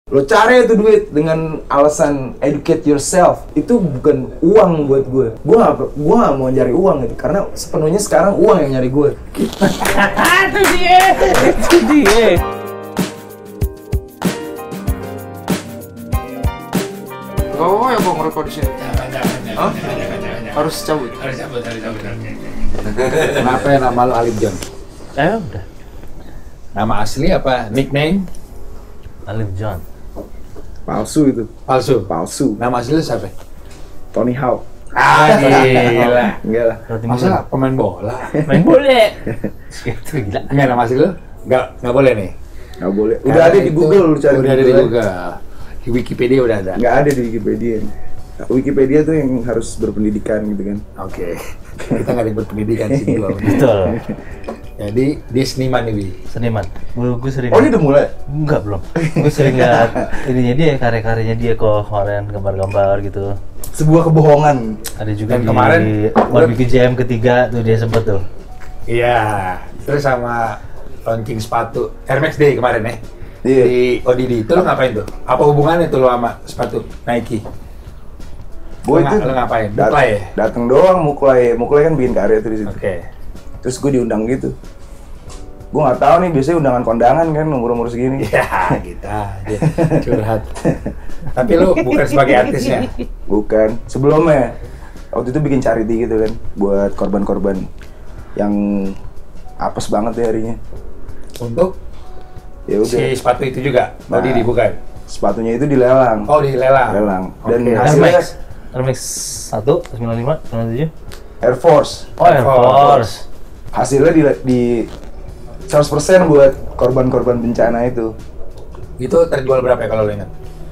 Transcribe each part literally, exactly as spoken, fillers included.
Lo cari itu duit dengan alasan educate yourself, itu bukan uang buat gue. Gue gak, gue gak mau nyari uang gitu, karena sepenuhnya sekarang uang yang nyari gue. Itu dia, itu dia. Oh ya kok ngerekord di sini? Hah? Harus cabut? Harus cabut, harus cabut. Kenapa ya nama lo Alif John? Eh udah. Nama asli apa? Nickname? Alif John. Palsu itu. Palsu? Palsu. Nama asli lo siapa? Tony Hawk. Ah gila. Enggak lah. Masa pemain bola? Main bola. Itu gila. Enggak, nama asli lo? Enggak, enggak boleh nih? Nggak boleh. Udah ada di Google, lu cari. Udah ada di Google. Di Wikipedia udah ada? Nggak ada di Wikipedia. Wikipedia tuh yang harus berpendidikan gitu kan. Oke. Kita nggak ada yang berpendidikan sih dua. Betul. Jadi dia seniman nih, Wi. Seniman. Gue gue sering. Oh, ini udah mulai? Enggak belum. Gue sering lihat ininya dia, karya-karyanya dia kok kemarin gambar-gambar gitu. Sebuah kebohongan. Ada juga Dan di kemarin Barbecue Jam ketiga tuh dia sempet tuh. Iya. Terus sama launching sepatu Air Max Day kemarin ya. Iya. Di O D D itu lo ngapain tuh? Apa hubungannya tuh lo sama sepatu Nike? Gue Lo itu nga- lo ngapain? dat- Muklai ya? Dateng doang, muklai. Muklai kan bikin karya tuh di situ. Oke. Terus gue diundang gitu. Gue nggak tahu nih, biasanya undangan kondangan kan umur-umur segini. Ya, kita aja curhat. Tapi lo bukan sebagai artisnya. Bukan. Sebelumnya waktu itu bikin charity gitu kan buat korban-korban yang apes banget ya harinya. Untuk Ya udah. si sepatu itu juga? O D D Nah. bukan? Sepatunya itu dilelang. Oh, dilelang. Lelang. Dan Oke. Air hasilnya Max. Air Max satu, sembilan lima, sembilan tujuh. Air Force. Oh, Air Force. Hasilnya di, di seratus persen buat korban-korban bencana itu. Itu terjual berapa ya kalau lo ingat?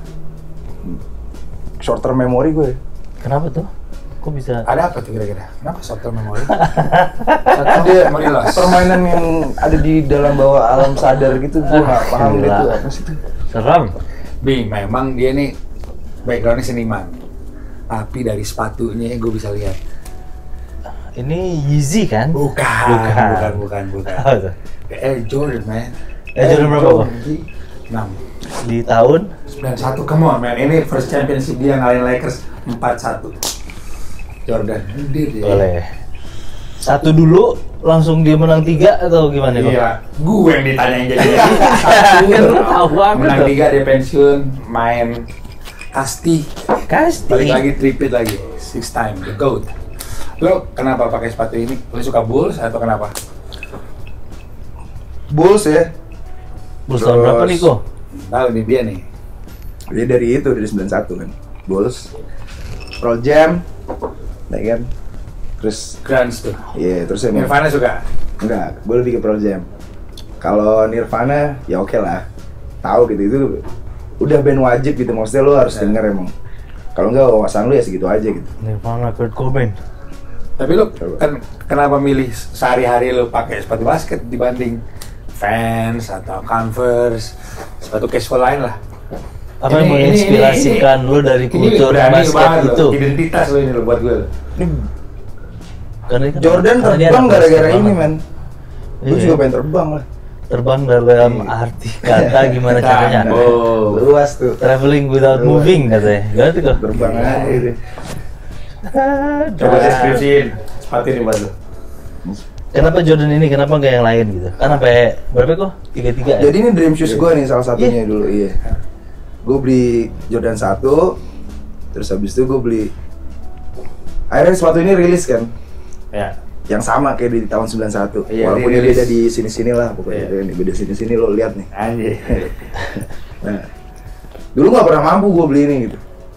Short term memory gue. Kenapa tuh? Kok bisa? Ada apa tuh kira-kira? Kenapa short term memory? Ada permainan yang ada di dalam bawah alam sadar gitu, gue nggak paham deh Gila. itu apa sih itu. Seram. Bing, memang dia nih backgroundnya seniman. Tapi dari sepatunya gue bisa lihat. Ini Yeezy kan? Bukan, Bukan. bukan, bukan, bukan. Apa tuh? Air Jordan, man. Air Jordan berapa, Bang? enam. Di tahun sembilan satu, come on, man. Ini first championship dia ngalahin Lakers empat satu. Jordan, gede deh. boleh. Satu dulu langsung dia menang tiga atau gimana kok? Iya, gue yang ditanyain jadi. Kan lu tahu banget Menang tuh. tiga, dia pensiun, main kasti. Kasti. Balik lagi, tripit lagi, six time, the GOAT. Lo kenapa pakai sepatu ini? Lo suka Bulls atau kenapa? Bulls ya. Bulls tahun berapa nih kok? Tahu nih dia nih. Dia dari itu dari sembilan satu kan. Bulls. Pearl Jam. Ya kan. Terus Grunge tuh. iya, terus yang Nirvana suka? enggak, gue lebih ke Pearl Jam. Kalau Nirvana ya oke lah. Tahu gitu itu udah band wajib gitu, maksudnya lo harus Ya. denger emang. Kalau enggak wawasan lo ya segitu aja gitu. Nirvana, Kurt Cobain. Tapi lo kan kenapa milih sehari-hari lo pakai sepatu basket dibanding Vans atau Converse, sepatu casual lain lah? Apa yang Ini- ini- menginspirasikan ini- lu dari ini kultur berani basket banget lo, itu? identitas lo ini lo buat gue. Ini Karena kan- Jordan karena dia terbang anak gara-gara basket ini, banget. man. Gue Iya. juga pengen terbang lah. Terbang dalam arti kata gimana caranya? Oh, Luas tuh. Traveling without Luas. moving katanya. Gimana tuh kok? Terbang aja gitu. coba deskripsiin sepatu ini buat lo. Kenapa Jordan ini? Kenapa nggak yang lain gitu? Kan sampai berapa kok? Tiga tiga. Jadi ini dream shoes gue nih salah satunya dulu, iya. Gue beli Jordan satu, terus habis itu gue beli. Akhirnya sepatu ini rilis kan, Ya. yang sama kayak di tahun sembilan satu. Iya, Walaupun dia dirilis. beda di sini-sini lah, pokoknya Iya. Ini beda sini-sini lo lihat nih. Anjir. Nah, dulu nggak pernah mampu gue beli ini gitu.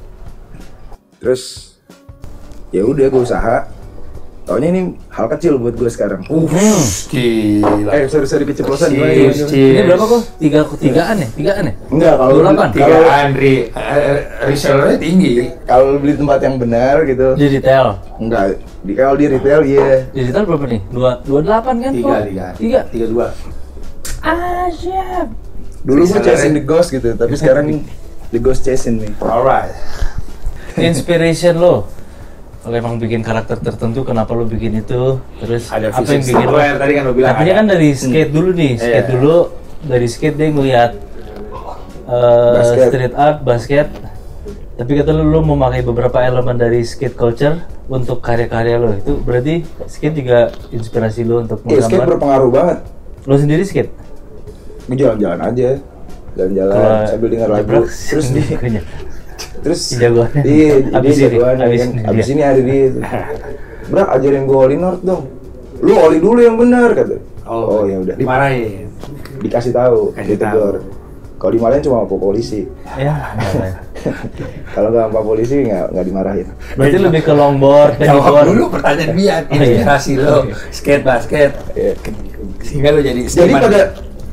Terus ya udah gue usaha. Taunya ini hal kecil buat gue sekarang. Uh, gila. Eh, sorry sorry keceplosan gimana, Cheers, gimana, gimana? cheers. Ini berapa kok? Tiga tigaan ya? Tigaan ya? Enggak, kalau dua puluh delapan. Tiga kalau Andri, eh, resellernya tinggi. kalau beli tempat yang benar gitu. Di retail. Enggak, di kalau di retail iya. Di retail berapa nih? Dua dua delapan kan? Tiga, kok? tiga. Tiga. Tiga dua. Ah siap. Dulu gue Resellernya- chasing the ghost gitu, tapi sekarang the ghost chasing nih. Alright. Inspiration lo. Kalau emang bikin karakter tertentu, kenapa lo bikin itu? Terus Ada apa yang fisik bikin lo? streetwear, tadi kan lo bilang Tapi dia ada. kan dari skate dulu nih, skate Iya. dulu dari skate dia ngeliat uh, Basket. street art, basket. Tapi kata lu, lu memakai beberapa elemen dari skate culture untuk karya-karya lo. Itu berarti skate juga inspirasi lo untuk Iya, skate menggambar. berpengaruh banget. Lo sendiri skate? Gue jalan-jalan aja, jalan-jalan Kalau sambil dengar lagu. jebrak, Terus di, punya. terus Jagoannya. iya, Abis dia ini, jagoannya abis kan. ini, Abis iya. ini ada dia tuh. Brak, ajarin gue oli north dong. Lu oli dulu yang benar kata. Oh, ya udah. Dimarahin. Dikasih tahu, Kasih ditegur. Kalau dimarahin cuma sama polisi. Ya, enggak lah. Kalau nggak sama polisi nggak nggak dimarahin. Berarti lebih ke longboard, Jawab bodyboard. dulu pertanyaan Bian, Oh, iya. inspirasi lo, skate basket, Iya. sehingga lo jadi Jadi seniman. pada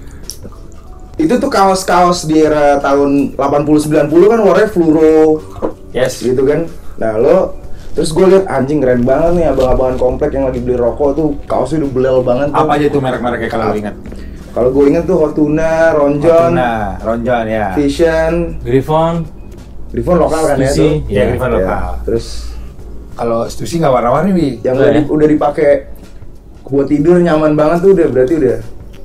itu tuh kaos-kaos di era tahun delapan puluh sembilan puluh kan warnanya fluoro Yes. gitu kan. Nah lo terus gue liat anjing keren banget nih abang-abangan komplek yang lagi beli rokok tuh kaosnya udah belel banget tuh. Apa aja tuh merek-mereknya kalau lo ingat? Kalau gue inget tuh Hot Tuna, Ron-Jon, Nah, Ron-Jon ya. Vision, Griffon, Griffon lokal kan ya Stussy. tuh. Iya, Griffon lokal. Terus Kalau Stussy nggak warna-warni, Bi. yang Udah udah, ya? di- udah dipakai buat tidur nyaman banget tuh udah berarti udah.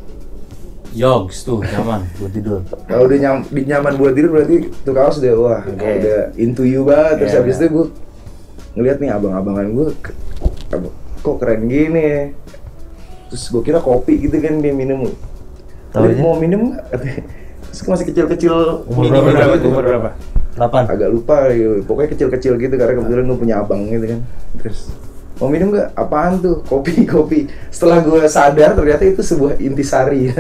Yogs tuh, nyaman buat tidur. Kalau udah nyam, di nyaman buat tidur berarti tuh kaos udah wah Oke. udah into you banget. Terus Iya, habis iya. itu gue ngeliat nih abang-abangan gue ke- ab- kok keren gini ya. Terus gue kira kopi gitu kan dia minum. Tahu Dia aja. mau minum nggak? Terus masih kecil-kecil Umur mini berapa, berapa berapa, Umur berapa? delapan. agak lupa gitu. Pokoknya kecil-kecil gitu karena kebetulan gue punya abang gitu kan. Terus mau minum nggak? Apaan tuh? Kopi, kopi. Setelah gue sadar ternyata itu sebuah intisari.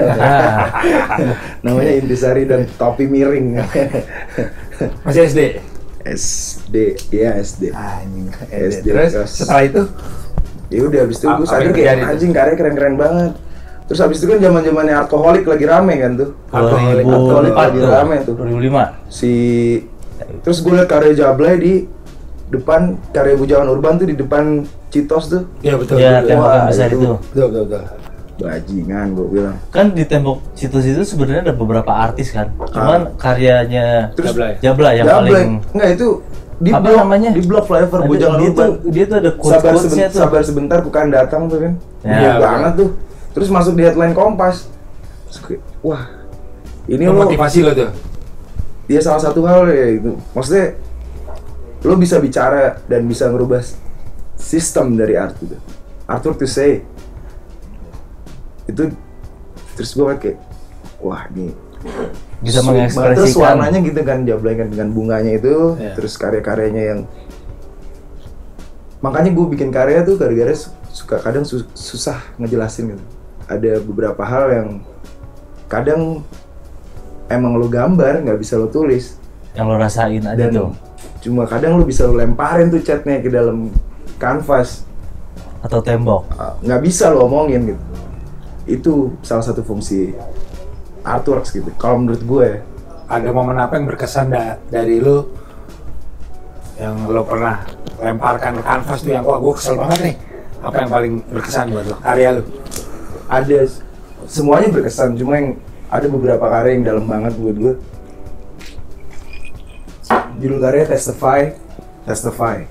Namanya intisari dan topi miring. Masih S D? S D, ya S D. Anjing, S D. Terus Terus. setelah itu? Ya udah habis itu A- gue apa sadar yang kayak terjadi tuh? anjing karya keren-keren banget. Terus habis itu kan zaman-zamannya alkoholik lagi rame kan tuh. Alkoholik, alkoholik dua ribu empat lagi tuh, rame tuh. dua ribu lima. Si terus gue liat karya Jablay di depan karya Bujangan Urban tuh di depan Citos tuh. Iya betul. Ya, betul. tembok Wah, yang besar itu. itu. Betul, betul, betul. Bajingan gue bilang. Kan di tembok situs itu sebenarnya ada beberapa artis kan. Cuman karyanya Terus Jablay. Jabla yang Jablay. paling Enggak itu di apa blog, namanya? di blog flavor Ada- Bujangan dia Urban. tuh dia tuh ada sabar, quotes-quotesnya seben- tuh. sabar sebentar bukan datang tuh kan. Ya, Iya betul. banget tuh. Terus masuk di headline Kompas. Terus gue, wah ini Itu lo motivasi lo tuh. dia salah satu hal ya itu. Maksudnya lo bisa bicara dan bisa ngerubah s- sistem dari art itu. Arthur to say itu terus gue kayak wah ini Bisa sweet banget. mengekspresikan. Terus warnanya gitu kan Jablay kan dengan bunganya itu Iya. terus karya-karyanya yang makanya gue bikin karya tuh gara-gara su- suka kadang su- susah ngejelasin gitu. Ada beberapa hal yang kadang emang lo gambar nggak bisa lo tulis yang lo rasain aja dan tuh. cuma kadang lo bisa lo lemparin tuh catnya ke dalam kanvas. Atau tembok. Uh, nggak bisa lo omongin gitu. Itu salah satu fungsi artworks gitu. Kalau menurut gue, Ada momen apa yang berkesan da- dari lo yang lo pernah lemparkan ke kanvas tuh yang wah gue kesel banget nih. Apa yang paling berkesan buat lo? Karya lo? ada semuanya berkesan. Cuma yang ada beberapa karya yang dalam banget buat gue. Judul karya Testify, Testify.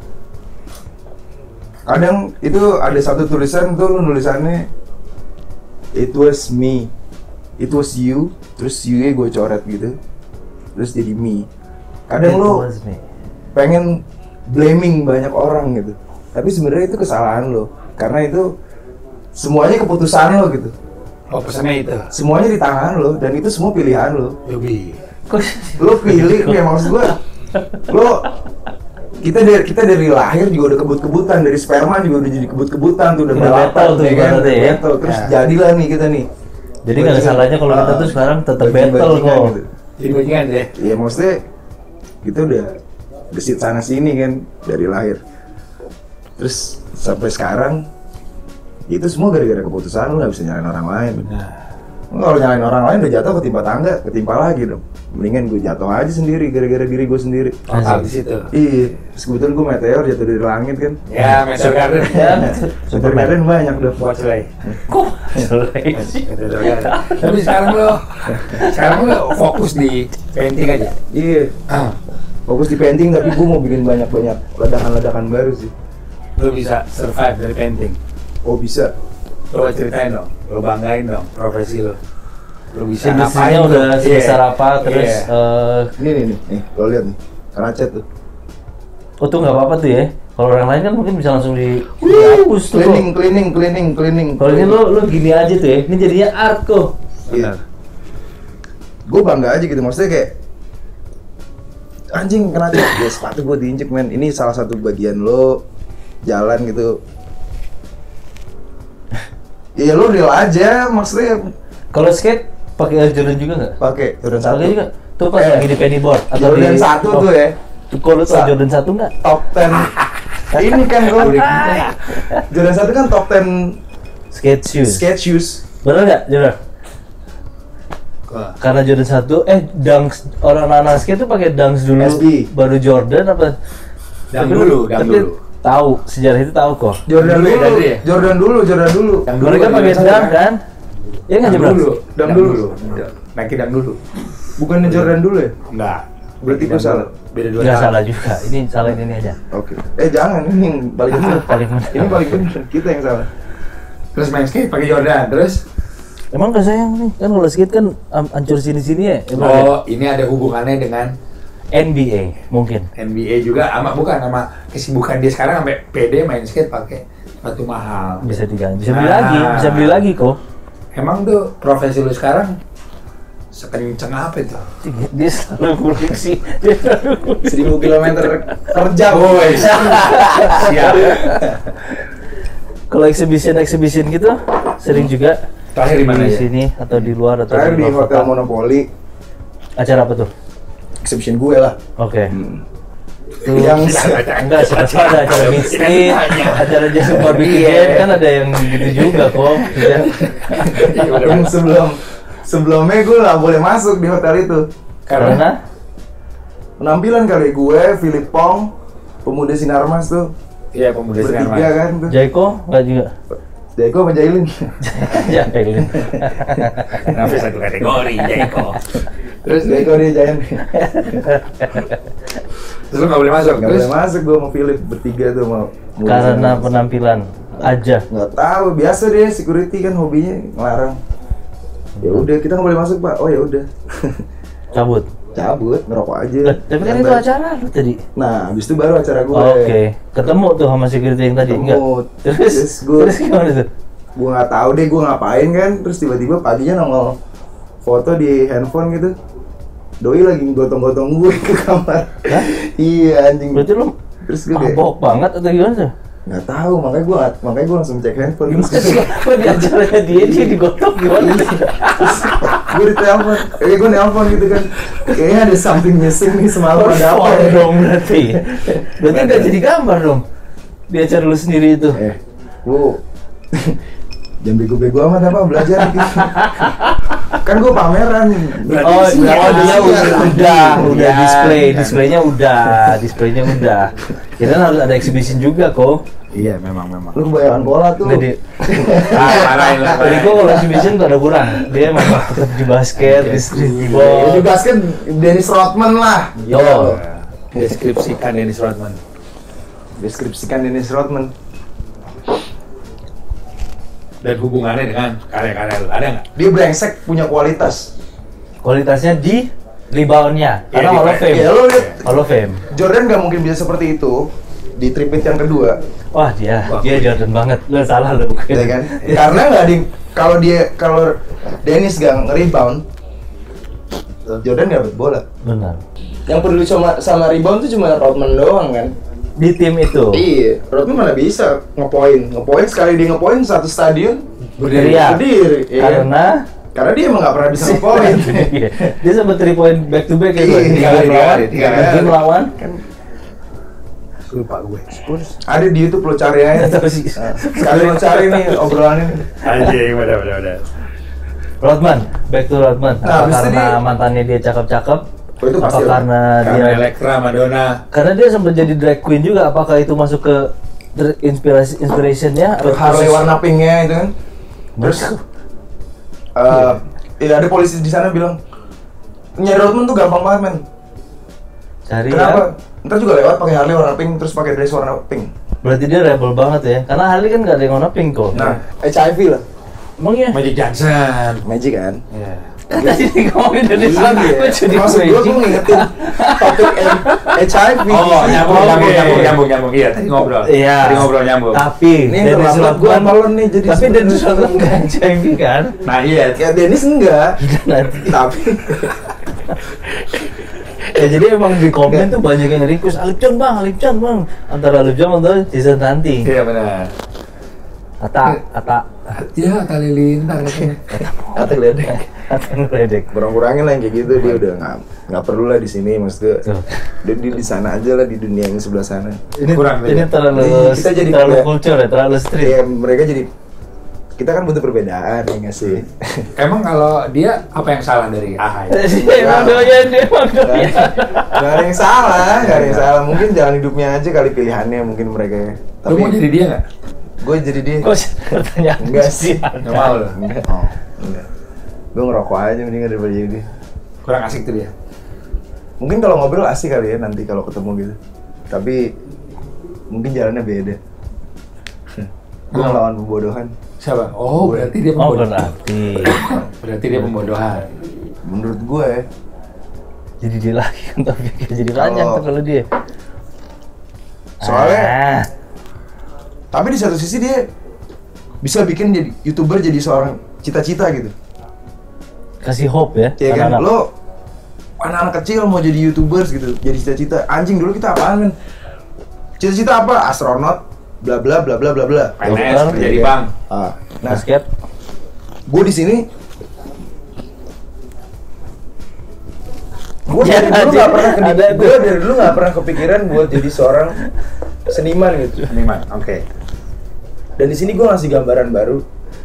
Kadang itu ada satu tulisan tuh nulisannya It was me, it was you, terus you-nya gue coret gitu, terus jadi me. Kadang It lo was me. pengen blaming banyak orang gitu, tapi sebenarnya itu kesalahan lo, karena itu semuanya keputusan lo gitu, Oh pesannya itu. semuanya di tangan lo dan itu semua pilihan lo. Yobi. Kok Lo pilih, ya maksud gue, lo kita dari kita dari lahir juga udah kebut-kebutan, dari sperma juga udah jadi kebut-kebutan tuh udah Udah balapan battle tuh ya kan, ibaratnya ya. battle. Terus Ya. jadilah nih kita nih. Jadi nggak ada salahnya kalau kita tuh sekarang tetap battle Bajing-bajingan kok. gitu. Jadi bajingan deh. Iya maksudnya kita udah gesit sana sini kan dari lahir. Terus sampai sekarang itu semua gara-gara keputusan lu, nggak bisa nyalain orang lain. Nah, Kalau nyalain orang lain udah jatuh ketimpa tangga, ketimpa lagi dong. Mendingan gue jatuh aja sendiri gara-gara diri gue sendiri. total di situ. Iya, terus kebetulan gue meteor jatuh dari langit kan. Ya, Meteor Garden. Ya, Super Garden banyak dong. Buat selai. Kok selesai sih? Meteor Garden. Tapi sekarang lo, sekarang lo fokus di painting aja. Iya, Ah, fokus di painting tapi gue mau bikin banyak-banyak ledakan-ledakan baru sih. lo bisa survive dari painting. Oh bisa. Coba ceritain dong, lo banggain dong profesi lo. Lu bisa industrinya ngapain udah tuh? sebesar Iya. apa, terus Iya. eh, Ini nih nih, nih lo lihat nih, Karacet tuh. oh tuh nggak apa-apa tuh ya. Kalau orang lain kan mungkin bisa langsung di dihapus tuh. Cleaning, cleaning, cleaning, cleaning. Kalau ini lo lo gini aja tuh ya. Ini jadinya art kok. Iya. Gue bangga aja gitu, maksudnya kayak anjing kena aja, ya sepatu gue diinjek men. Ini salah satu bagian lo jalan gitu. Ya lo real aja, maksudnya Kalau skate pakai Air Jordan juga nggak? pakai Jordan satu. Pakai juga. Tuh pas Eh, lagi di pennyboard atau Jordan di satu oh, tuh ya. tuh kalau lo tau Sa- Jordan satu nggak? Top ten. Ini kan gue Jordan satu kan top ten Skate shoes. skate shoes. Bener nggak Jordan? Wah. Karena Jordan satu, eh Dunks, orang anak skate tuh pakai Dunks dulu, S B. baru Jordan apa? Dang Tapi dulu, lu- dang tapi dulu. Tahu sejarah itu tahu kok. Jordan Dulu ya, dulu, dari ya? Jordan dulu, Jordan dulu. Dang dulu, Mereka Jordan pakai satu, Dunk kan? Iya nggak Dang Jordan? dulu, Dang dang dulu. dulu. Nike dang dulu. Bukannya Jordan dulu ya? Enggak. Berarti Nike gua dang salah. dulu. Beda dua Nggak tahun. salah juga. Ini salahin ini aja. Oke. Eh jangan, ini yang paling benar. Paling benar. Ini paling benar, kita yang salah. Terus main skate pakai Jordan, terus Emang gak sayang nih? Kan kalau skate kan um, hancur sini-sini ya. Emang ya? oh, ini ada hubungannya dengan N B A mungkin. N B A juga, ama bukan sama kesibukan dia sekarang sampai pede main skate pakai sepatu mahal. Bisa diganti. Bisa beli Nah. lagi. Bisa beli lagi kok. Emang tuh profesi lu sekarang sekenceng apa itu? Dia selalu koleksi. Dia selalu koleksi. seribu kilometer per jam. Boy, siap. Kalau exhibition exhibition gitu sering juga Terakhir di mana di ya? sini atau di luar atau Terakhir di luar Hotel kota. Monopoli, Acara apa tuh? exhibition gue lah. Oke. Hmm. Tuh, Yang enggak siapa tahu ada acara Mid Street, acara Jason Barbecue Iya. Game, kan ada yang gitu juga kok. Ya. yang sebelum sebelumnya gue nggak boleh masuk di hotel itu. Karena Penampilan kali gue, Philip Pong, pemuda Sinarmas tuh, Iya, pemuda bertiga sinar kan tuh. Jaiko enggak juga. Jaiko sama Jailin. Ya Jailin. Kenapa satu kategori, Jaiko? Terus Jaiko dia Jailin. Terus lu nggak boleh masuk, Gak terus boleh masuk gue sama Philip bertiga tuh sama pemuda Karena Sinarmas. penampilan aja. Nggak tahu, biasa deh security kan hobinya ngelarang. Ya udah kita nggak boleh masuk pak. Oh ya udah. Cabut. Cabut ngerokok aja. Lah, tapi kan itu Santai. acara lu tadi. Nah, habis itu baru acara gue. Oke. Ketemu tuh sama security yang tadi enggak? Ketemu. Terus Terus gua- terus gimana tuh? Gue nggak tahu deh gue ngapain kan. Terus tiba-tiba paginya nongol foto di handphone gitu. Doi lagi gotong-gotong gue ke kamar. Hah? Iya anjing. Berarti lu Terus gue kayak mabok banget atau gimana tuh? nggak tahu, makanya gue makanya gue langsung cek handphone. Terus Kok di acaranya dia dia digotok gimana? gue ditelepon, eh gue nelpon gitu kan. Kayaknya ada something missing nih semalam, ada apa Perform ya? dong berarti. Berarti udah jadi gambar dong. Di acara lu sendiri itu. Eh, lu jangan bego-bego amat apa belajar gitu. Kan gue pameran. Oh, oh dia udah, udah, udah Iya, display, kan. displaynya udah, displaynya udah. Kita harus ada exhibition juga kok. iya memang memang. Lu kebanyakan bola tuh. Nggak di, Ah, marahin lah. Tadi gua kalau exhibition tuh ada kurang. Dia memang tetap di basket, di Ya, di streetball. basket Dennis Rodman lah. Yo. Deskripsikan Dennis Rodman. Deskripsikan Dennis Rodman. Dan hubungannya dengan karya-karya lu, ada nggak? Dia brengsek, punya kualitas. Kualitasnya di reboundnya, karena di- Hall of Fame. Ya lo lihat Hall of Fame. Jordan nggak mungkin bisa seperti itu di tripit yang kedua, Wah dia, Wah. dia Jordan banget. Lu salah lu. ya kan? Karena nggak di kalau dia kalau Dennis gak nge-rebound, Jordan nggak dapat bola. Benar. Yang peduli sama sama rebound tuh cuma Rodman doang kan? Di tim itu. Iya, Rodman mana bisa ngepoin, ngepoin sekali dia ngepoin satu stadion Berdiri. Iya. berdiri, iya kan? Karena Karena dia emang nggak pernah bisa ngepoin. Iya. Dia sempat three point back to back ya Iya, tuh. tiga Tiga kali, game tiga lawan, kali, tiga tiga kali. game lawan. Kan Lupa gue. ada di YouTube lo cari aja. Terus si- Nah, sekali lo cari nih obrolannya. nih. Anjing, udah udah udah. Rodman, back to Rodman. Nah, Apa habis itu karena dia- mantannya dia cakep-cakep? Oh, itu Apa pasti lah. karena Karena dia Elektra, Madonna. karena dia sempat jadi drag queen juga? Apakah itu masuk ke dr- inspirasi inspirationnya? Terus Harley warna pinknya itu kan. Terus eh ya ada polisi di sana bilang nyari Rodman tuh gampang banget men. Cari Kenapa? ya? Ntar juga lewat pakai Harley warna pink terus pakai dress warna pink. Berarti dia rebel banget ya? Karena Harley kan nggak ada yang warna pink kok. Nah, H I V lah. Emang ya? Magic Johnson. Magic kan. Iya. Kan tadi ngomongin Indonesia, gue jadi Maksud gue, gue ngingetin topik H I V. Oh, nyambung, Oke. nyambung, nyambung, nyambung, nyambung. Iya, tadi ngobrol. Iya. Tadi ngobrol nyambung. Tapi Ini yang Dennis terlambat gua Rodman, malu nih, jadi tapi sebenarnya- Dennis Rodman nggak H I V kan? Nah, iya. Ya Dennis enggak, Nanti. tapi Ya jadi emang di komen tuh banyak yang request Alip John bang, Alip John bang. Antara Alip John atau Jason Tanti. Iya benar. Ata, Ata, Ya, tali lintar katanya. kata ledek. Ata ngeledek. Kurang-kurangin lah yang kayak gitu, dia udah nggak nggak perlu lah di sini, maksudnya Tuh. dia di, di sana aja lah, di dunia yang sebelah sana. Ini Kurang ini beda. terlalu Kita jadi terlalu kayak- culture ya, terlalu street. Ya mereka jadi, kita kan butuh perbedaan ya nggak sih? Emang kalau dia apa yang salah dari Ahai? Dia emang doyan, dia emang doyan. Gak ada yang salah, gak ada yang salah. Mungkin jalan hidupnya aja kali pilihannya mungkin mereka. Lu mau jadi dia nggak? gue jadi dia. Kok pertanyaan Enggak sih. Nggak mau lu? Enggak. Oh, enggak. Gue ngerokok aja mendingan daripada jadi dia. Kurang asik tuh dia. Mungkin kalau ngobrol asik kali ya nanti kalau ketemu gitu. Tapi mungkin jalannya beda. Gue ngelawan pembodohan. Siapa? Oh, Gue. berarti dia Oh pembodohan. berarti. Berarti dia pembodohan. Menurut gue ya, Jadi dia lagi kan topiknya jadi panjang Kalau- tuh kalau dia. soalnya Ah, tapi di satu sisi dia bisa bikin jadi YouTuber jadi seorang cita-cita gitu. kasih hope ya. Ya kan, anak-anak. lo anak-anak kecil mau jadi YouTubers gitu, jadi cita-cita. Anjing dulu kita apaan kan? Cita-cita apa? Astronot, bla bla bla bla bla bla. P N S, Dokter. kerja di bank. Ah, nah, Basket. gue di sini gue Ya, dari dulu ada- nggak pernah ada ke, tuh. gue dari dulu nggak pernah kepikiran buat jadi seorang seniman gitu. Seniman, oke. Dan di sini gue ngasih gambaran baru.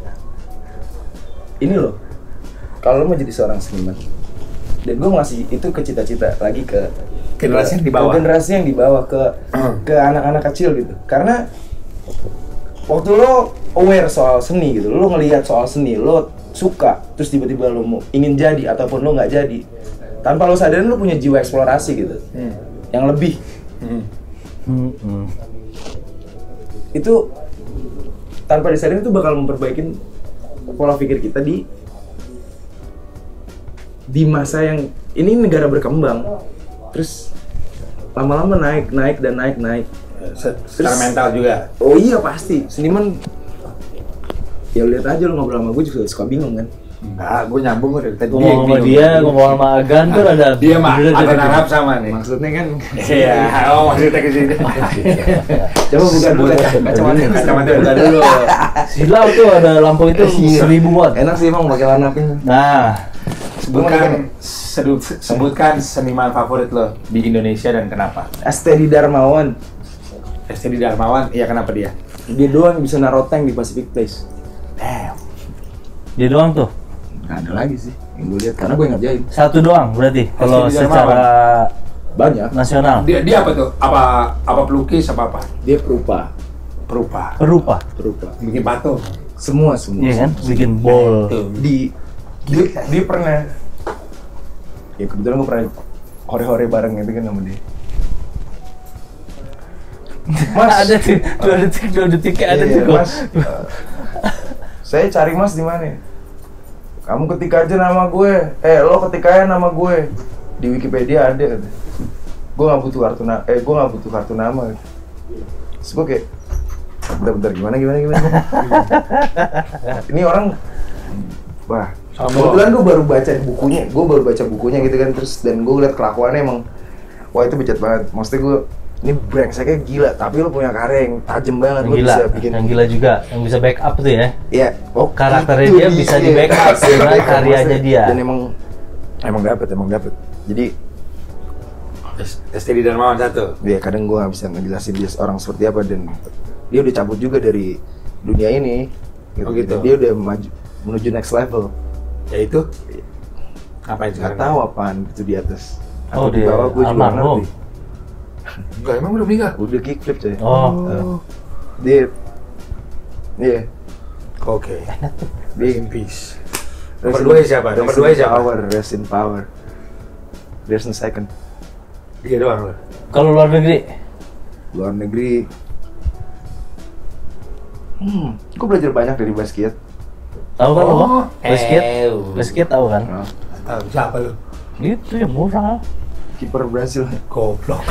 Ini loh, kalau lo mau jadi seorang seniman, dan gue ngasih itu ke cita-cita lagi ke Generasi yang di ke bawah. generasi yang di bawah ke ke anak-anak kecil gitu. Karena waktu lo aware soal seni gitu, lo ngelihat soal seni, lo suka, terus tiba-tiba lo mau ingin jadi ataupun lo nggak jadi, tanpa lo sadarin lo punya jiwa eksplorasi gitu, Hmm. yang lebih. Hmm. Hmm, hmm. Itu tanpa disadari itu bakal memperbaikin pola pikir kita di di masa yang ini negara berkembang, terus lama-lama naik naik dan naik naik. Se- Secara Terus- mental juga. Oh iya pasti seniman. Ya lihat aja lo ngobrol sama gue juga suka bingung kan. Enggak, gue nyambung udah tadi. Ngomong sama dia, ngomong sama Agan tuh ada. Dia mah bener- ada bener- Arab sama nih. Maksudnya kan Iya, oh maksudnya ke sini. coba bukan dulu kacamata. Kacamata Buka dulu. Silau tuh ada lampu itu Iya. seribu watt. Enak sih emang pakai warna pink. Nah, Sebutkan, sedu- sebutkan seniman favorit lo di Indonesia dan kenapa? Astedi Darmawan. S T D Darmawan, iya kenapa dia? Dia doang yang bisa naruh tank di Pacific Place. Damn. dia doang tuh. Nggak ada lagi sih yang gue lihat karena gue yang ngerjain. Satu doang berarti kalau Asli di secara Banyak. nasional. Dia, dia apa tuh? Apa apa pelukis apa apa? Dia perupa, Perupa. Perupa. perupa. Bikin patung. Semua semua. Iya kan? Bikin ball. Tuh. Di dia, dia pernah. Ya kebetulan gue pernah hore-hore bareng gitu kan sama dia. Mas, ada tuh dua detik dua detiknya ada iya, tuh kok. Mas. eh, saya cari Mas di mana? Kamu ketik aja nama gue. Eh, lo ketik aja nama gue. Di Wikipedia ada. Kata. Gue nggak butuh kartu nama. Eh, gue nggak butuh kartu nama. Terus gue kayak, bentar-bentar gimana gimana gimana. Ini orang, wah. Sama. Kebetulan gue baru baca bukunya. Gue baru baca bukunya gitu kan. Terus dan gue liat kelakuannya emang, wah itu bejat banget. Maksudnya gue ini brengseknya gila, tapi lo punya karya yang tajam banget, Yang lo gila, bisa bikin. yang gila juga, yang bisa backup tuh ya. Ya, oh, Karakternya itu dia bisa di backup Bisa di dengan backup, karyanya maksudnya. dia. Dan emang emang dapet, emang dapet. Jadi S T D Darmawan satu. ya kadang gue nggak bisa ngejelasin dia orang seperti apa, dan dia udah cabut juga dari dunia ini. Gitu. Oh, gitu. Dan dia udah maju menuju next level. Yaitu apa yang Gak sekarang? tahu apaan itu di atas. Oh, Atau di dia bawah gue juga nggak almarhum. ngerti. Enggak, emang udah meninggal. Udah kickflip coy. Oh, Uh, dia, iya. Oke. Dia Rest in peace. Rest Nomor in- dua siapa? rest Nomor in dua siapa? Power, rest in power. There's no second. Dia doang lo. kalau luar negeri, Luar negeri. Hmm, gue belajar banyak dari basket. Tahu kan lo? Oh, Basket, eh. basket tahu kan? Nah, Tahu siapa lu? Itu yang murah. kiper Brasil. Goblok.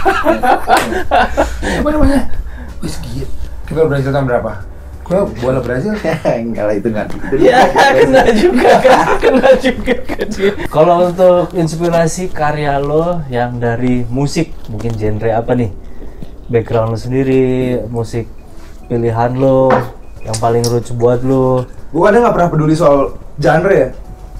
Apa namanya? Wis gila. Kita Brasil tahun berapa? Gua bola Brasil. Enggak lah, itu enggak. Ya, kena juga kan, kena juga kan. Kalau untuk inspirasi karya lo yang dari musik, mungkin genre apa nih? Background lo sendiri, musik pilihan lo, yang paling roots buat lo. Gue kadang nggak pernah peduli soal genre ya.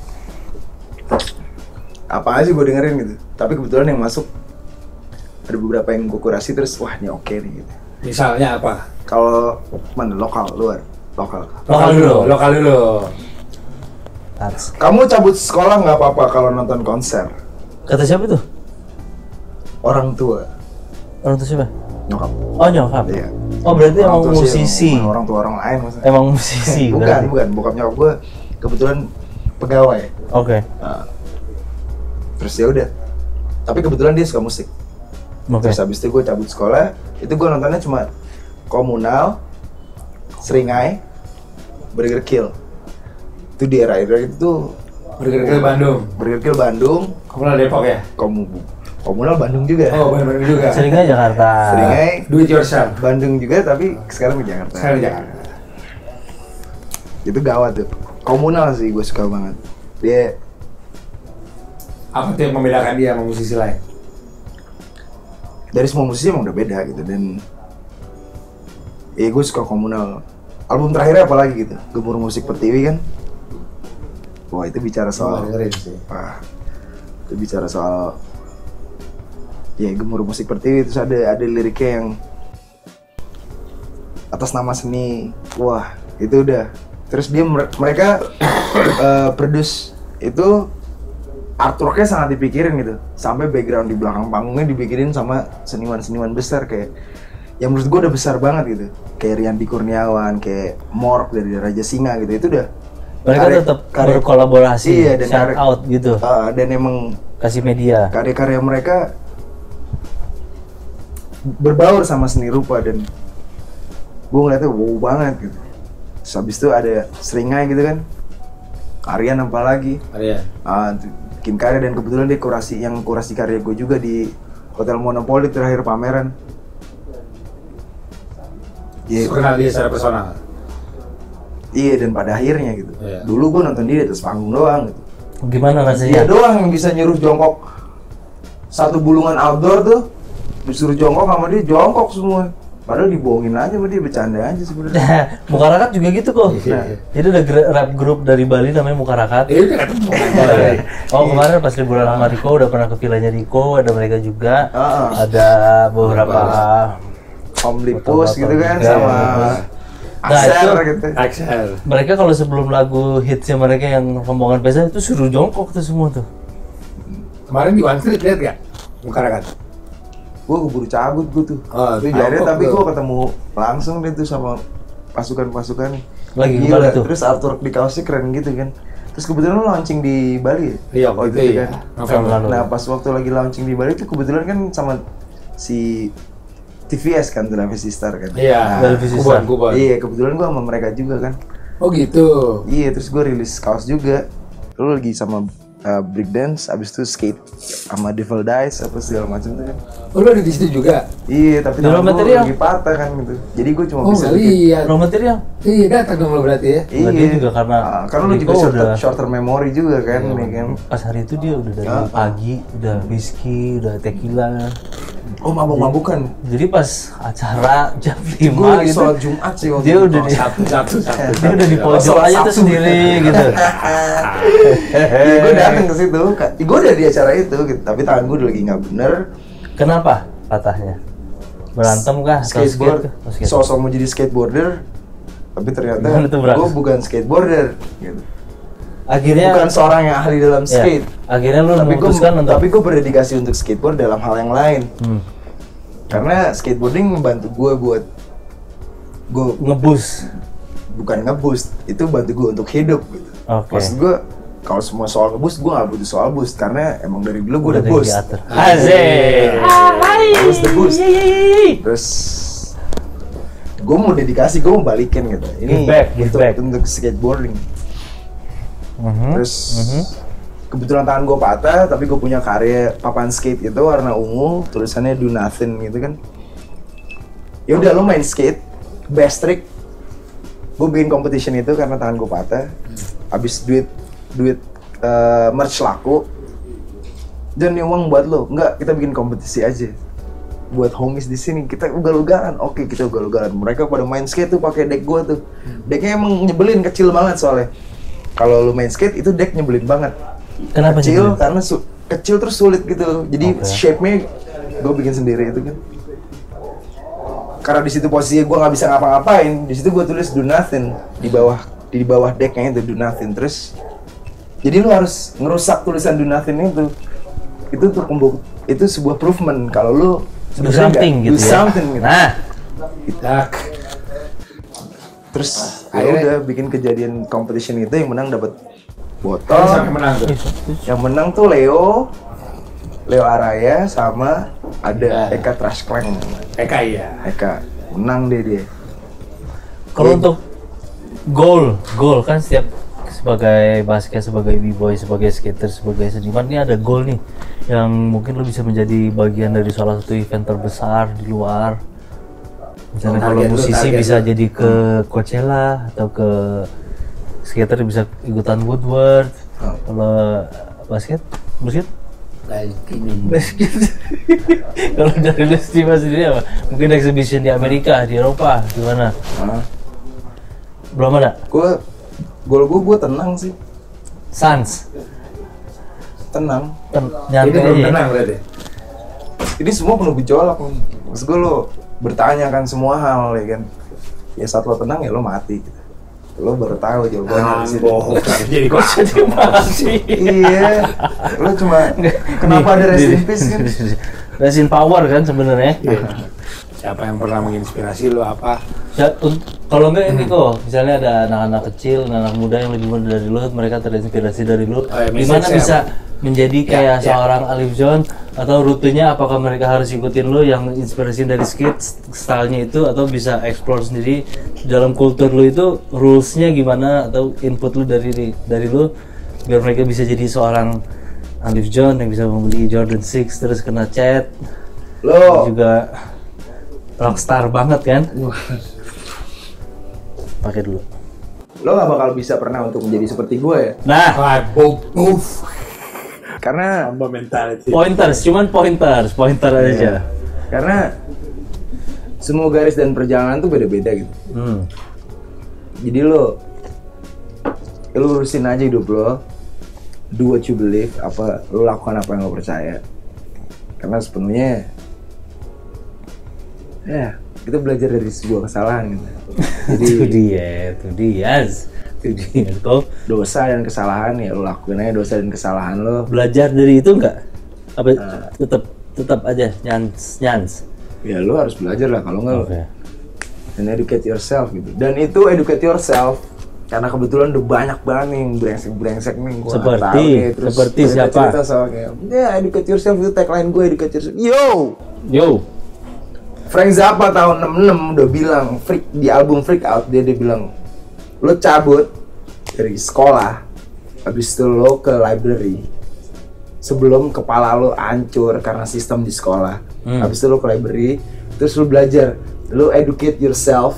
Apa aja gue dengerin gitu. Tapi kebetulan yang masuk ada beberapa yang gue kurasi terus, wah ini oke nih gitu. Misalnya apa? Kalau mana lokal, luar, lokal. Lokal dulu. Lokal dulu. Tats. Kamu cabut sekolah nggak apa-apa kalau nonton konser. Kata siapa tuh? Orang tua, Orang tuh siapa? nyokap. Oh nyokap. Iya. Oh berarti Orang emang tua sih, musisi. emang orang tua orang lain maksudnya. Emang musisi. bukan, berarti. bukan. Bokap nyokap gue kebetulan pegawai. Oke. Nah, terus ya udah. Tapi kebetulan dia suka musik. Oke. Terus habis itu gue cabut sekolah, itu gue nontonnya cuma Komunal, Seringai, Burger Kill. Itu di era-era itu tuh Burger Kill Bandung. Burger Kill Bandung, Komunal Depok ya? Komu, Komunal Bandung juga. Oh, Bandung juga. Seringnya Jakarta. Seringai, Do it yourself. Bandung juga, tapi sekarang di Jakarta. Sekarang di Jakarta. Itu gawat tuh. Komunal sih gue suka banget. Dia Apa tuh yang membedakan dia sama musisi lain? dari semua musisi emang udah beda gitu, dan ya gue suka Komunal. Album terakhirnya apalagi gitu, Gemuruh Musik Pertiwi kan. Wah itu bicara soal, dengerin sih. wah itu bicara soal ya Gemuruh Musik Pertiwi. Terus ada ada liriknya yang atas nama seni. Wah itu udah. Terus dia mereka uh, produce itu, artworknya sangat dipikirin gitu, sampai background di belakang panggungnya dipikirin sama seniman-seniman besar kayak yang menurut gue udah besar banget gitu, kayak Rianti Kurniawan, kayak Mork dari Raja Singa gitu. Itu udah Mereka karya- tetap karya- berkolaborasi, iya, dan shout karya- out gitu, uh, dan emang kasih media. karya-karya mereka berbaur sama seni rupa, dan gue ngeliatnya wow banget gitu. Terus habis itu ada Seringai gitu kan, Aryan apa lagi, Arya. ah, bikin karya, dan kebetulan dia kurasi, yang kurasi karya gue juga di Hotel Monopoly terakhir pameran. Iya, Lu kenal dia secara personal? iya, dan pada akhirnya gitu. Iya. Dulu gue nonton dia di atas panggung doang gitu. Gimana Dia rasanya? doang yang bisa nyuruh jongkok satu bulungan outdoor tuh, disuruh jongkok sama dia jongkok semua. Padahal dibohongin aja sama dia, bercanda aja sebenarnya. Mukarakat juga gitu kok. Iya. Jadi ada gra- rap group dari Bali namanya Mukarakat. Eh, udah ketemu. Oh kemarin pas liburan sama Riko udah pernah ke villanya Riko, ada mereka juga. Ah. Ada beberapa. Omnibus gitu kan, Iya, sama Nah, Aser itu- gitu. Axel. Mereka kalau sebelum lagu hitsnya mereka yang rombongan pesta itu suruh jongkok tuh semua tuh. Kemarin di One Street lihat gak? Mukarakat. Gue keburu cabut gue tuh. Oh, itu Akhirnya jongkok tapi tuh. gue ketemu langsung deh tuh sama pasukan-pasukan. Lagi ke Gila, Bali tuh? Terus artwork di kaosnya keren gitu kan. Terus kebetulan lo launching di Bali ya? Iya, Oh, waktu itu itu kan. ya. November Lalu. Nah pas waktu lagi launching di Bali tuh kebetulan kan sama si T V S kan, Televisi Star kan. Iya, Televisi Kuban, Star. Kuban. Iya, kebetulan gue sama mereka juga kan. Oh gitu. Iya, terus gue rilis kaos juga. Lo lagi sama uh, breakdance, abis itu skate sama Devil Dice apa segala macam tuh kan. Oh, lu ada di situ juga? Iya, tapi Dalam tangan gue material? lagi patah kan gitu. Jadi gue cuma Oh, bisa nggak bikin. lihat. Raw material. Iya, datang dong lo berarti ya. Iya. Nah, dia juga karena Ah, karena lu juga Rico short, udah- short term memory juga kan, nih kan. Pas hari itu dia udah dari Ah. pagi, udah whisky, udah tequila. Oh, mabuk-mabukan. Jadi pas acara jam Gue lima lagi gitu, sholat Jumat sih waktu dia itu. udah di, Satu, satu, satu. dia udah di Oh, pojok sholat aja tuh Sabtu. sendiri gitu. Iya, gue datang ke situ. Gue udah di acara itu, gitu. Tapi tangan gue udah lagi nggak bener. Kenapa patahnya? Berantem kah? Atau Skateboard. skate kah? Oh, skate. Sosok mau jadi skateboarder, tapi ternyata Gimana tuh, Bras? gue bukan skateboarder. Gitu. Akhirnya Bukan seorang yang ahli dalam ya, skate. akhirnya lu Tapi gue, memutuskan untuk tapi gue berdedikasi untuk skateboard dalam hal yang lain. hmm, Karena skateboarding membantu gue buat gue ngebus. bukan ngeboost, itu bantu gue untuk hidup gitu. Oke. Maksud gue kalau semua soal ngeboost, gue gak butuh soal boost karena emang dari dulu gue udah Udah boost. diatur. Asik. Asik. I was the boost. Yeay. Terus gue mau dedikasi, gue mau balikin gitu. Ini Give back, give untuk, back. untuk skateboarding. Mhm, Terus mhm. kebetulan tangan gue patah, tapi gue punya karya papan skate gitu warna ungu, tulisannya do nothing gitu kan. Ya udah lo main skate, best trick. Gue bikin competition itu karena tangan gue patah. Habis duit duit uh, merch laku. Dan ini uang buat lo, enggak kita bikin kompetisi aja. Buat homies di sini kita ugal-ugalan. Oke, kita ugal-ugalan. Mereka pada main skate tuh pakai deck gue tuh. Decknya emang nyebelin, kecil banget soalnya. Kalau lo main skate itu deck nyebelin banget. Kenapa Kecil nyebelin? karena su- kecil terus sulit gitu. Jadi Oke. shape-nya gue bikin sendiri itu kan. Karena di situ posisinya gue nggak bisa ngapa-ngapain, di situ gue tulis do nothing di bawah di bawah decknya itu do nothing. Terus jadi lu harus ngerusak tulisan do nothing itu. Itu tuh pembuk itu sebuah proofment kalau lu Do sebenarnya something nggak- gitu do ya. something gitu. Nah, Tak. Terus ya Akhirnya- udah bikin kejadian competition itu yang menang dapat Oh, botol. sampai menang tuh. Yang menang tuh Leo, Leo Araya sama ada Eka Trash Clank. Eka iya. Eka menang deh dia. kalau untuk goal, goal kan setiap sebagai basket, sebagai b-boy, sebagai skater, sebagai seniman ini ada goal nih yang mungkin lo bisa menjadi bagian dari salah satu event terbesar di luar. Misalnya Oh, kalau target lu, musisi target bisa lu. jadi ke Coachella atau ke skater bisa ikutan Woodward. Oh. Kalau basket, basket? Ini. Basket. Kalau dari lu Steve sendiri apa? Mungkin exhibition di Amerika, di Eropa, di mana? Nah, Belum ada. gue gol gue gue tenang sih, Suns. tenang. Ten Ini nyantai belum aja. menang berarti. Ini semua penuh gejolak nih. Maksud gue lo bertanya kan semua hal ya kan. Ya saat lo tenang ya lo mati. Gitu. Lo baru tahu jawabannya di situ. bohong. Jadi kok Jadi mati. Iya, lo cuma kenapa ada rest in peace kan? Rest in power kan sebenarnya. Iya. Siapa yang pernah menginspirasi lu apa? Ya, un- kalau enggak ini kok, misalnya ada anak-anak kecil, anak muda yang lebih muda dari lu, mereka terinspirasi dari lu. ya, Gimana message-nya bisa menjadi kayak ya. seorang Alif John atau rutenya apakah mereka harus ikutin lu yang inspirasi dari skate stylenya itu atau bisa explore sendiri dalam kultur lu itu rules-nya gimana atau input lu dari dari lu biar mereka bisa jadi seorang Alif John yang bisa membeli Jordan enam terus kena chat Lo juga rockstar banget kan? Pakai dulu. lo gak bakal bisa pernah untuk menjadi seperti gue ya. Nah, Ah, boom, move. Karena Hamba mentality. pointers, cuman pointers, pointer aja. Iya. Karena semua garis dan perjalanan tuh beda-beda gitu. Hmm. Jadi lo lo urusin aja hidup lo, do what you believe, apa lo lakukan apa yang lo percaya. Karena sepenuhnya ya kita belajar dari sebuah kesalahan gitu. Jadi Itu dia, itu dia, itu dia. Kau dosa dan kesalahan ya lo lakuin aja dosa dan kesalahan lo. belajar dari itu enggak? Apa tetap tetap aja nyans nyans. Ya lo harus belajar lah kalau nggak lo Oke. and educate yourself gitu. Dan itu educate yourself karena kebetulan udah banyak banget nih brengsek-brengsek nih gua nggak Seperti- tahu nih. Terus seperti cerita-cerita siapa? soal kayak, ya educate yourself itu tagline gue, educate yourself. Yo, Yo, Frank Zappa tahun enam puluh enam udah bilang freak di album Freak Out dia dia bilang lo cabut dari sekolah habis itu lo ke library sebelum kepala lo hancur karena sistem di sekolah. Hmm. Habis itu lo ke library terus lo belajar, lo educate yourself.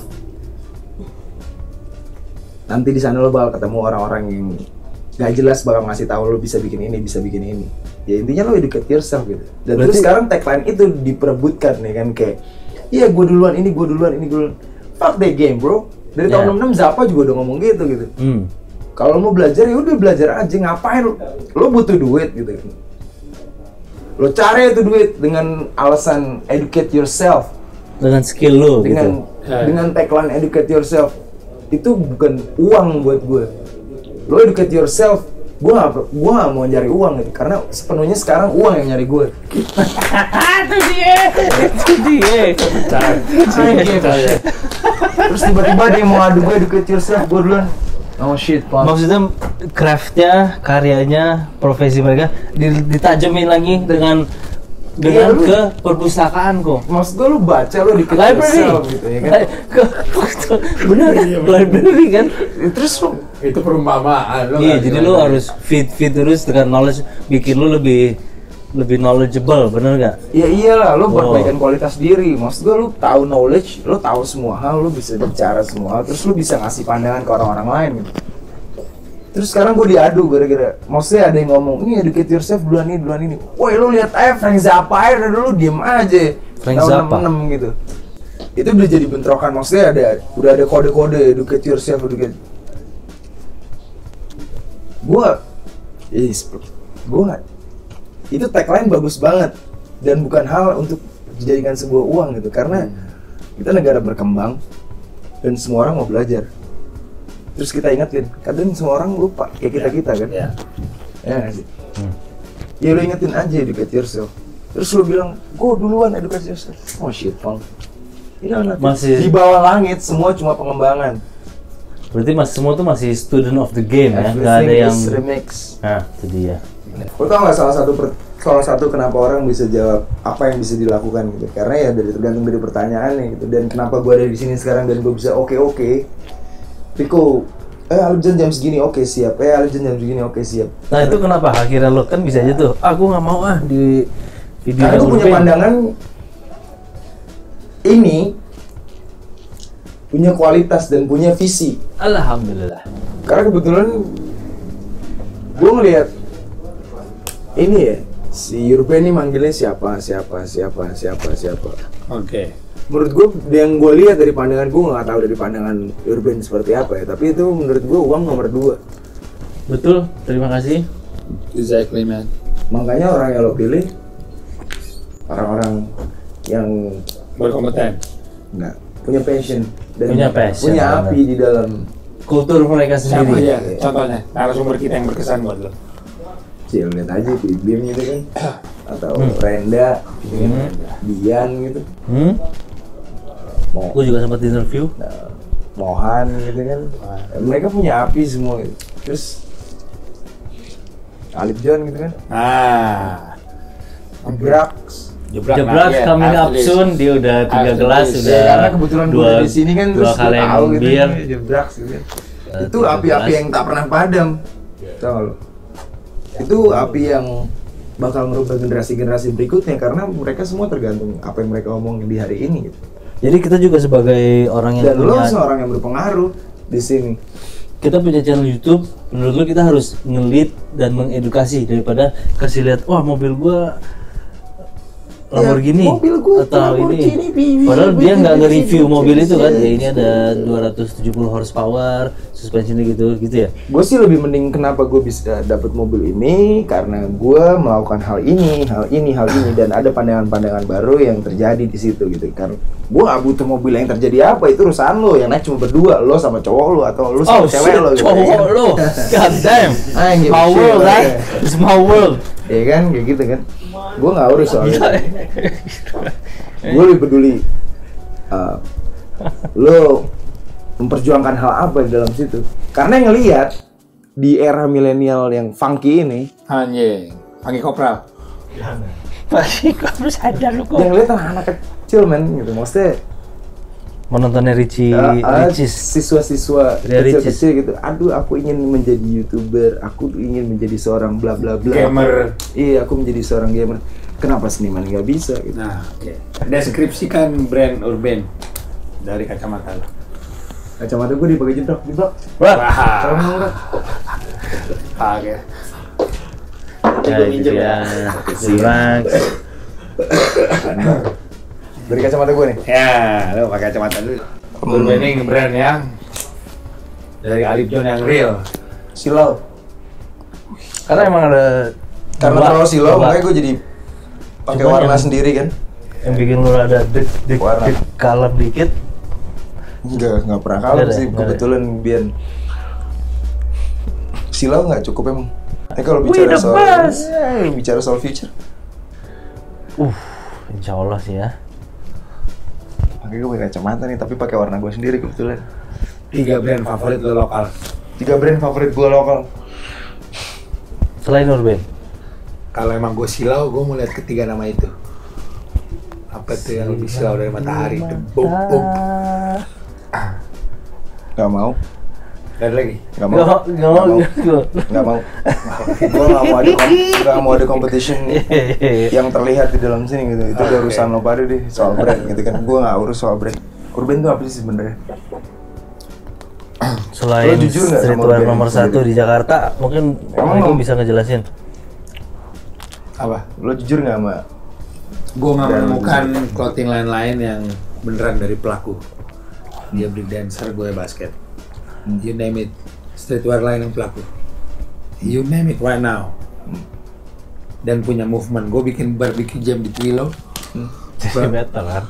Nanti di sana lo bakal ketemu orang-orang yang gak jelas bakal ngasih tahu lo bisa bikin ini, bisa bikin ini. Ya intinya lo educate yourself gitu. Dan Berarti- terus sekarang tagline itu diperebutkan nih kan kayak, iya gue duluan, ini gue duluan, ini gue duluan. Fuck that game bro. Dari tahun Yeah. enam puluh enam Zappa juga udah ngomong gitu gitu. hmm. Kalau lo mau belajar ya udah belajar aja, ngapain lo? Lo butuh duit gitu. Lo cari itu duit dengan alasan educate yourself. Dengan skill lu Dengan gitu. dengan tagline educate yourself itu bukan uang buat gue. Lo educate yourself, gue gak, gue gak mau nyari uang gitu karena sepenuhnya sekarang uang yang nyari gue. Itu dia, itu dia. Terus tiba-tiba dia mau adu gue educate yourself, gue duluan. Oh shit, Pak. Maksudnya craftnya, karyanya, profesi mereka di- ditajemin lagi dengan dengan Iya, lu- ke perpustakaan kok. Maksud gue lu baca lu di Library, gitu ya kan. Li- ke bener kan? Library kan? Terus lu Itu perumpamaan lo. Iya, jadi lu harus feed feed terus dengan knowledge, bikin lu lebih lebih knowledgeable, bener nggak? ya iyalah lu Oh. perbaikan kualitas diri. Maksud gue lu tahu knowledge, lu tahu semua hal, lu bisa bicara semua hal, terus lu bisa ngasih pandangan ke orang-orang lain gitu. Terus sekarang gue diadu gara-gara, maksudnya ada yang ngomong, ini educate yourself duluan ini, duluan ini. Woi lu lihat aja Frank Zappa aja dari dulu diem aja. Frank Tahun Zappa? enam puluh enam gitu. Itu udah jadi bentrokan, maksudnya ada udah ada kode-kode educate yourself, educate. Gua, is, gua itu tagline bagus banget dan bukan hal untuk dijadikan sebuah uang gitu, karena kita negara berkembang dan semua orang mau belajar. Terus kita ingetin, kadang semua orang lupa kayak kita kita kan, Ya. ya nggak sih? Hmm. Ya lu ingetin aja educate yourself. Terus lu bilang, go duluan educate yourself. Oh shit, Paul. Ini anak Masih- di bawah langit semua cuma pengembangan. Berarti mas semua tuh masih student of the game ya, nggak ada Everything yang. is remix. Nah, itu dia. Lo tau nggak salah satu per, salah satu kenapa orang bisa jawab apa yang bisa dilakukan gitu? Karena ya dari tergantung dari pertanyaannya gitu. Dan kenapa gue ada di sini sekarang dan gue bisa oke oke. Piko, eh Alibjan jam segini oke siap. Eh Alibjan jam segini oke siap. Nah itu kenapa akhirnya lo kan bisa aja tuh, ah gue nggak mau ah di video Karena gue punya Urban. pandangan ini punya kualitas dan punya visi. Alhamdulillah. Karena kebetulan gue ngelihat ini ya, si Urban ini manggilnya siapa, siapa, siapa, siapa, siapa. Oke. Menurut gue, yang gue lihat dari pandangan gue nggak tahu dari pandangan Urban seperti apa ya, tapi itu menurut gue uang nomor dua. Betul, terima kasih. Exactly, man. Makanya orang yang lo pilih orang-orang yang Berkompeten. nggak punya passion dan Punya passion, punya benar. api di dalam. Kultur mereka Siapa sendiri. aja? Contohnya, narasumber kita yang berkesan buat lo. Cil, lihat aja Bim gitu kan, atau Hmm. Renda, gitu kan, Hmm. Dian gitu, Hmm? Mo Gue juga sempat interview. nah, Mohan gitu kan. Mereka punya api semua gitu. Terus Alip John gitu kan, Nah. Brax. Jebrak iya, coming up after this. soon, dia udah tiga After gelas, this. udah Ya, karena kebetulan gue dua, di sini kan dua terus gue kaleng tahu gitu bir. kan, Jebrax gitu kan. Uh, Itu tiga api-api gelas. yang tak pernah padam. Tahu lo? Itu api yang bakal merubah generasi-generasi berikutnya karena mereka semua tergantung apa yang mereka omongin di hari ini gitu. Jadi kita juga sebagai orang yang Dan lo punya, seorang yang berpengaruh di sini. kita punya channel YouTube, menurut lo kita harus nge-lead dan mengedukasi daripada kasih lihat, wah mobil gua Lamborghini Ya, mobil gua atau Lamborghini, ini. Bibi, Padahal dia nggak Bibi, nge-review Bibi, mobil itu kan, Bibi. ya ini ada dua ratus tujuh puluh horsepower, suspensinya gitu, gitu ya. Gue sih lebih mending kenapa gue bisa dapet mobil ini karena gue melakukan hal ini, hal ini, hal ini dan ada pandangan-pandangan baru yang terjadi di situ gitu. Karena gue gak butuh mobil yang terjadi apa, itu urusan lo, yang naik cuma berdua, lo sama cowok lo atau lo sama cewek lo gitu. Oh, cowok ya kan? lo, god damn, Anjir, small shit, world, lah, right? ya. Small world. Ya kan, kayak gitu kan. Gue gak urus soalnya. Gila. Gue lebih peduli uh, lo memperjuangkan hal apa di dalam situ. Karena yang ngelihat di era milenial yang funky ini, Anjing. Panggil kopral. Masih kamu sadar lu kok. yang lihat anak-anak kecil men gitu, maksudnya Menontonnya Richie, uh, uh, Ricis. siswa-siswa Dia kecil-kecil gitu. Aduh, aku ingin menjadi YouTuber, aku ingin menjadi seorang bla bla bla. Gamer. Iya, aku menjadi seorang gamer. Kenapa seniman nggak bisa gitu? Nah, oke. Deskripsikan brand Urban dari kacamata lo. Kacamata gue dipakai jebrak, jebrak. Wah, Kalau mau nggak? Oke. ya itu dia. Simak. Dari kacamata gue nih. Ya, lo pakai kacamata dulu. Urban ini brand yang dari Alip John yang real. Silau. Karena emang ada Karena dua- terlalu silau, dua makanya gue jadi pakai Cuman warna yang- sendiri kan. yang bikin lu ada dek dek Warna. dek kalem dikit. Enggak, enggak pernah Nggak kalah ada, sih. nggak ada. Kebetulan Bian. Silau nggak cukup emang. Tapi kalau We bicara the soal best. ya, bicara soal future, Uh, insya Allah sih ya. makanya gue pakai kacamata nih, tapi pakai warna gue sendiri kebetulan. Tiga brand favorit lo lokal. Tiga brand favorit gue lokal. Selain Urban. Kalau emang gue silau, gue mau lihat ketiga nama itu. Apa tuh yang lebih silau dari matahari? Bum bum. Gak mau. Dari lagi. Gak mau. Gak mau, gak mau, Gak mau. Gue gak mau ada kom- gak mau ada competition yang terlihat di dalam sini gitu. Itu udah Oke. urusan lo pada deh soal brand gitu kan. Gue gak urus soal brand. Urban tuh apa sih sebenarnya? Selain Lo jujur nggak sama streetwear band nomor itu satu sendiri? di Jakarta, mungkin Emang Eko lo- bisa ngejelasin. Apa? Lo jujur gak sama? Gue nggak Dan- menemukan clothing line lain yang beneran dari pelaku. Dia break dancer, gue basket. You name it, streetwear line yang pelaku. You name it right now. Dan punya movement. Gue bikin barbecue jam di Twilo. Jadi metal kan.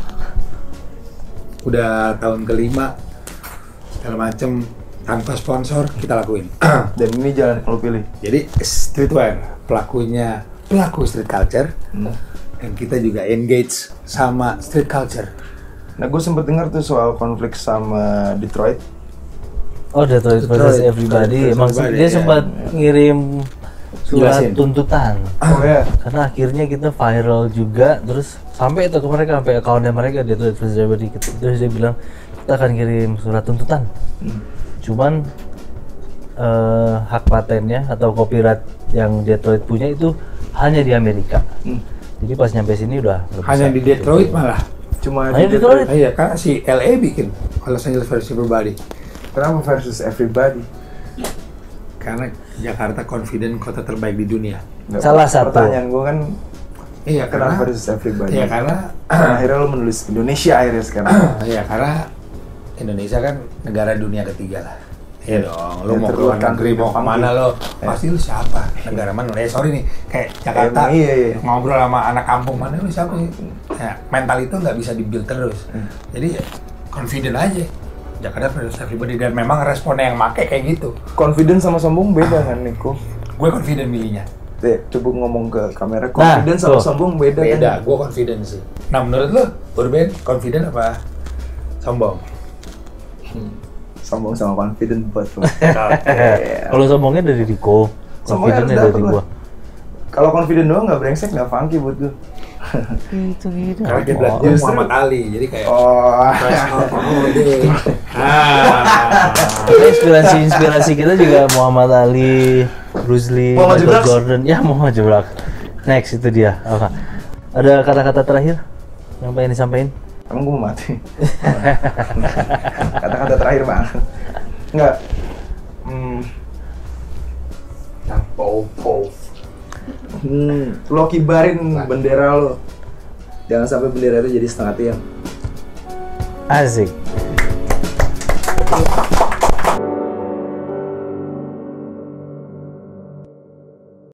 Udah tahun kelima, segala macem tanpa sponsor kita lakuin. Dan ini jalan yang lo pilih. Jadi streetwear pelakunya pelaku street culture, dan kita juga engage sama street culture. Nah gue sempet dengar tuh soal konflik sama Detroit. Oh, Detroit versus Detroit. Everybody. Detroit Emang versus Everybody, dia ya. sempat ngirim surat Jelasin. tuntutan. Oh ya. Karena akhirnya kita viral juga, terus sampai itu ke mereka, sampai akunnya mereka Detroit versus Everybody. Terus dia bilang kita akan kirim surat tuntutan. Cuman eh, hak patennya atau copyright yang Detroit punya itu hanya di Amerika. Hmm. Jadi pas nyampe sini udah nggak Hanya bisa. di Detroit malah. Cuma Hanya di Detroit. Ah, iya, karena si L A bikin Los Angeles versus Everybody. Kenapa versus Everybody? Karena Jakarta confident kota terbaik di dunia. Nggak, Salah satu. Pertanyaan gue kan Iya, karena kenapa versus Everybody? Iya, karena Dan akhirnya lo menulis Indonesia akhirnya sekarang. Iya, karena Indonesia kan negara dunia ketiga lah. Iya dong, lo Ya, mau ke terus luar negeri, country mau depan kemana gitu. lo? Pasti lo siapa? Negara mana? Eh sorry nih, kayak Jakarta Emang iya, iya. ngobrol sama anak kampung mana lo siapa? Ya, mental itu nggak bisa dibuild terus. Hmm. Jadi confident aja. Jakarta versus Everybody, dan memang responnya yang make kayak gitu. Confidence sama sombong beda kan Niko? Gue confident milihnya. Deh, coba ngomong ke kamera. Confidence sama tuh. sombong beda, Beda, kan? gue confident sih. Nah menurut lo, Urban confident apa sombong? Sombong sama confident buat lo. Kalau sombongnya dari Riko, Sombongnya confidentnya harus dari dapet gua. lah. Kalau confident doang nggak brengsek, nggak funky buat gue. Itu gitu. Karena dia bilang Oh, gue justru- Muhammad Ali, jadi kayak Oh, oh, deh. Ah. inspirasi-inspirasi kita juga Muhammad Ali, Bruce Lee, Muhammad Michael Jebrak. Jordan. Ya, Muhammad Jebrak. Next itu dia. Apa? Ada kata-kata terakhir yang pengen disampaikan? emang gue mau mati. Kata-kata terakhir bang. Nggak. Hmm. Nah, po-po. Hmm, lo kibarin bendera lo. Jangan sampai bendera itu jadi setengah tiang. Asik.